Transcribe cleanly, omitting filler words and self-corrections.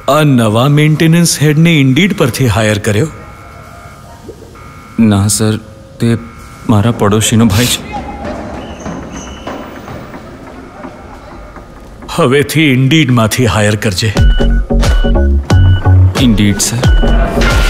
આ નવા મેન્ટેનન્સ હેડને ઇન્ડીડ પરથી હાયર કર્યો? ના સર, તે મારા પડોશીનો ભાઈ છે. હવેથી ઇન્ડીડમાંથી હાયર કરજે. Indeed sir.